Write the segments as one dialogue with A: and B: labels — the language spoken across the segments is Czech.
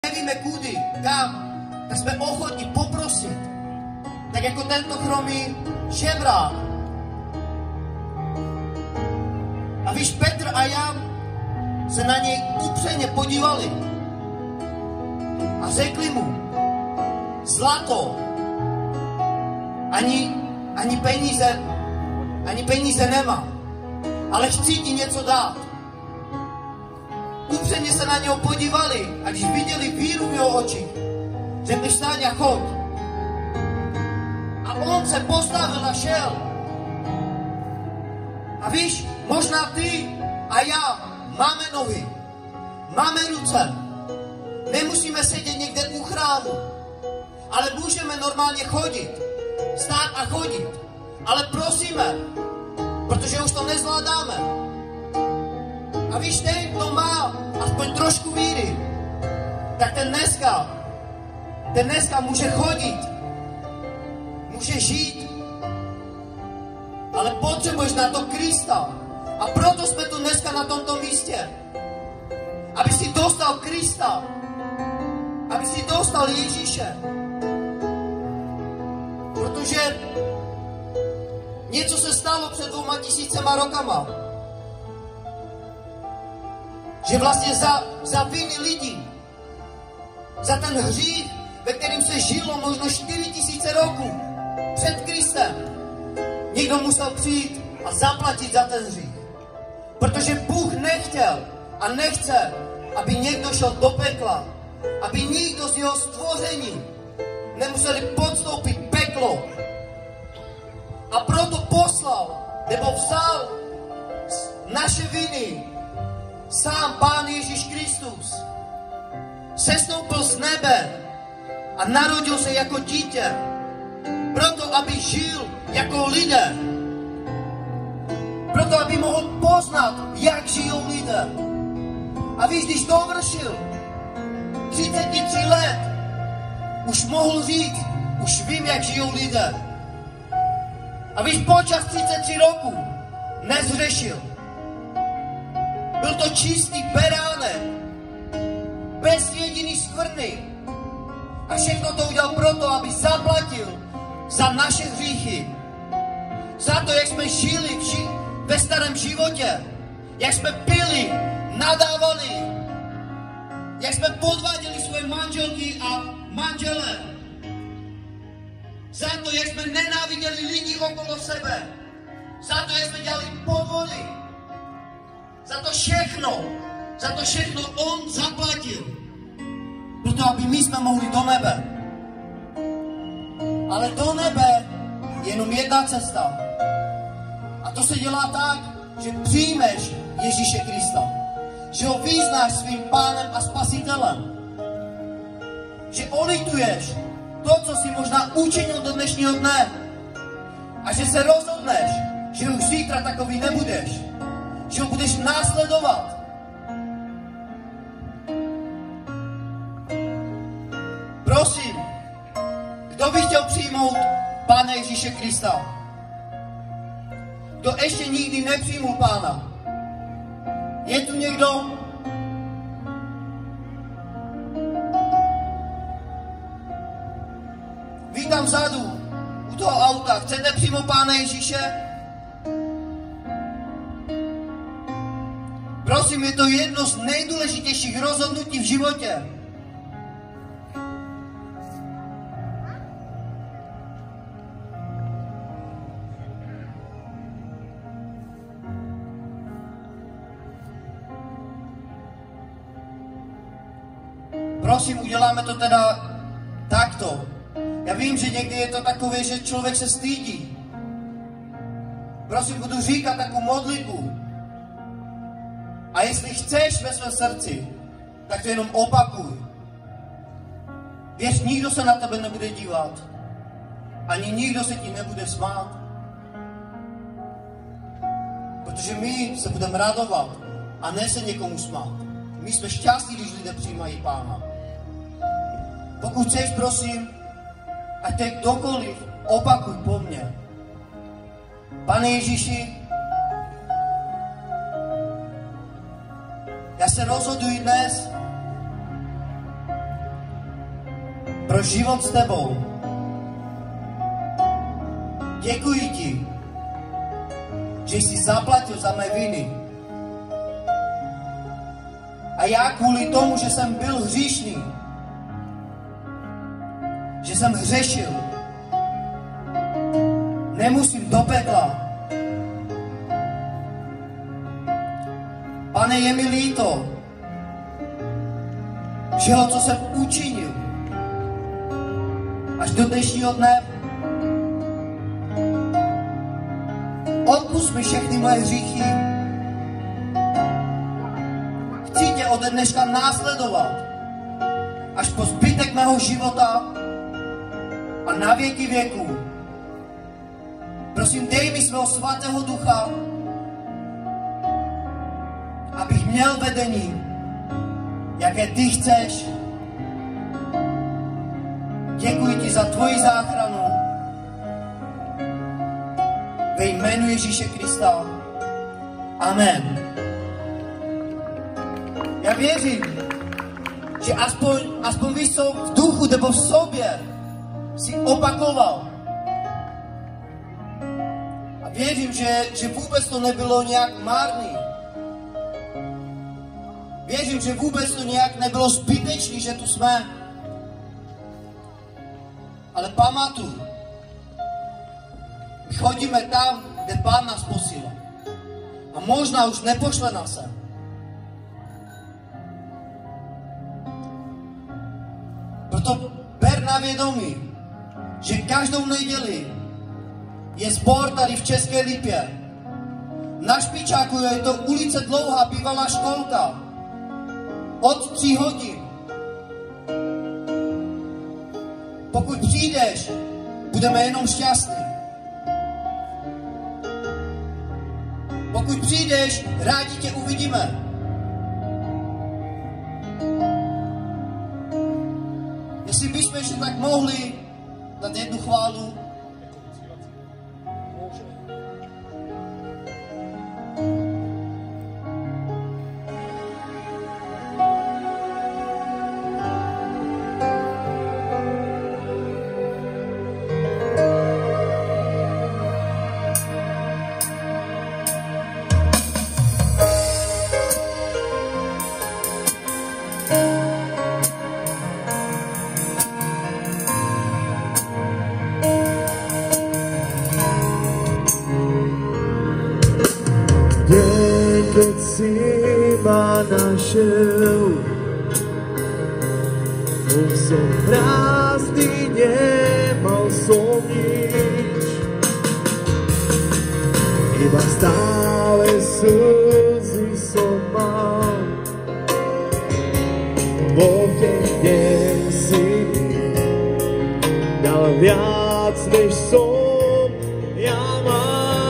A: nevíme kudy, kam, tak jsme ochotní poprosit. Tak jako tento chromý žebrák. A víš, Petr a Jan se na něj upřeně podívali a řekli mu, zlato, ani peníze nemá, ale chci ti něco dát. Upřeně se na něho podívali a když viděli víru v jeho očích, řekli vstaň a choď. A on se postavil a šel. A víš, možná ty a já máme nohy, máme ruce, nemusíme sedět někde u chrámu, ale můžeme normálně chodit, stát a chodit, ale prosíme, protože už to nezvládáme. A víš, ten, kdo má aspoň trošku víry, tak ten dneska může chodit, může žít, ale potřebuješ na to Krista. A proto jsme tu dneska na tomto místě. Aby si dostal Krista, aby si dostal Ježíše. Protože něco se stalo před 2000 rokama. Že vlastně za viny lidí, za ten hřích, ve kterém se žilo možno 4000 roků před Kristem, někdo musel přijít a zaplatit za ten hřích. Protože Bůh nechtěl a nechce, aby někdo šel do pekla, aby nikdo z jeho stvoření nemuseli podstoupit peklo. A proto poslal, nebo vzal naše viny sám Pán Ježíš Kristus. Sestoupil z nebe a narodil se jako dítě, proto aby žil jako lidé. Proto aby mohl poznat, jak žijou lidé. A víš, když dovršil 33 let, už mohl říct, už vím, jak žijou lidé. A víš, počas 33 roku nezřešil. Byl to čistý beránek, bez jediný skvrny. A všechno to udělal proto, aby zaplatil za naše hříchy. Za to, jak jsme žili ve starém životě. Jak jsme pili, nadávali. Jak jsme podváděli svoje manželky a manžele. Za to, jak jsme nenáviděli lidi okolo sebe. Za to, jak jsme dělali podvody. Za to všechno on zaplatil. Proto, aby my jsme mohli do nebe. Ale do nebe je jenom jedna cesta. A to se dělá tak, že přijmeš Ježíše Krista. Že ho vyznáš svým Pánem a Spasitelem. Že olituješ to, co jsi možná učinil do dnešního dne. A že se rozhodneš, že už zítra takový nebudeš. Že ho budeš následovat. Prosím, kdo by chtěl přijmout Pána Ježíše Krista? Kdo ještě nikdy nepřijmul Pána? Je tu někdo? Vy tam vzadu, u toho auta, chcete přijmout Pána Ježíše? Prosím, je to jedno z nejdůležitějších rozhodnutí v životě. Prosím, uděláme to teda takto. Já vím, že někdy je to takové, že člověk se stydí. Prosím, budu říkat takovou modlitbu. A jestli chceš ve svém srdci, tak to jenom opakuj. Věř, nikdo se na tebe nebude dívat. Ani nikdo se ti nebude smát. Protože my se budeme radovat a ne se někomu smát. My jsme šťastní, když lidé přijímají Pána. Pokud chceš, prosím, ať teď kdokoliv, opakuj po mně. Pane Ježíši, já se rozhoduji dnes, pro život s tebou. Děkuji ti, že jsi zaplatil za mé viny. A já kvůli tomu, že jsem byl hříšný, že jsem hřešil, nemusím do pekla. Pane, je mi líto všeho, co jsem učinil až do dnešního dne. Odpusť mi všechny moje hříchy. Chci tě ode dneška následovat až po zbytek mého života a na věky věků. Prosím, dej mi svého svatého ducha, abych měl vedení, jaké ty chceš. Děkuji ti za tvoji záchranu. Ve jménu Ježíše Krista. Amen. Já věřím, že aspoň víš co, v duchu nebo v sobě si opakoval. A věřím, že vůbec to nebylo nějak marný. Věřím, že vůbec to nějak nebylo zbytečný, že tu jsme. Ale pamatuj, my chodíme tam, kde Pán nás posílá. A možná už nepošle nás sem. Proto ber na vědomí, že každou neděli je sbor tady v České Lípě. Na Špičáku je to ulice Dlouhá, bývalá školka. Od 3 hodin. Pokud přijdeš, budeme jenom šťastní. Pokud přijdeš, rádi tě uvidíme. Jestli bychom ještě tak mohli dát jednu chválu.
B: Keď si ma našiel, bol som prázdny, nemal som nič. Iba stále slzy som mal, vo mne si mi dal viac, než som ja mal.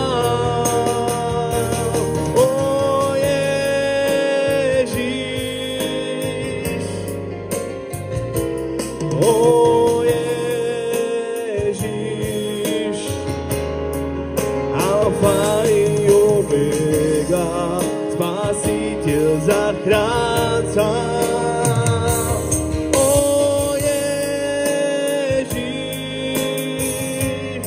B: O Ježíš, Alfa i Omega, Spasiteľ, zachránca. O Ježíš,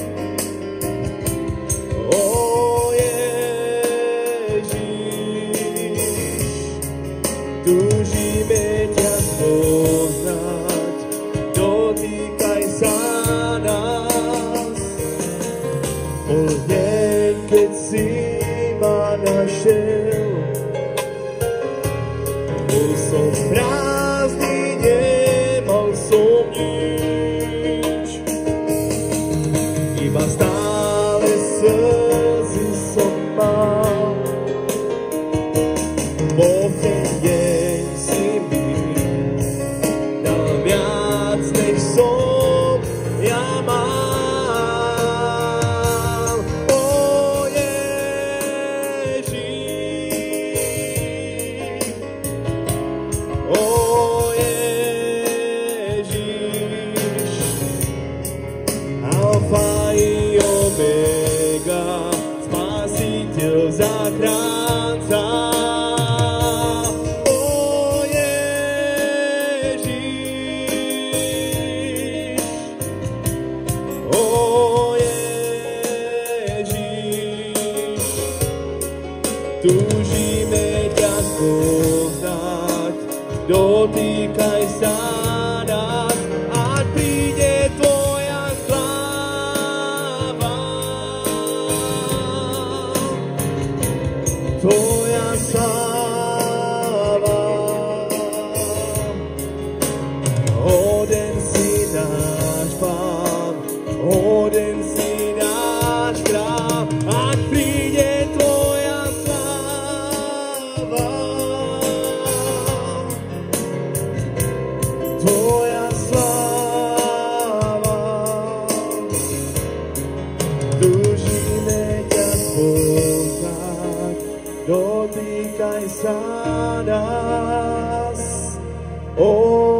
B: túžime ťa spoznať, za nás.